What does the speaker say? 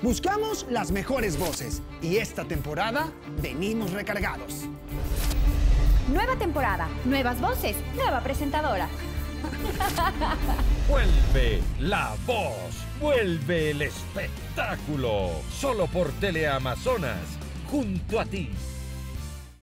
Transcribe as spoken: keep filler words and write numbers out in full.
Buscamos las mejores voces y esta temporada venimos recargados. Nueva temporada, nuevas voces, nueva presentadora. Vuelve la voz, vuelve el espectáculo, solo por Teleamazonas, junto a ti.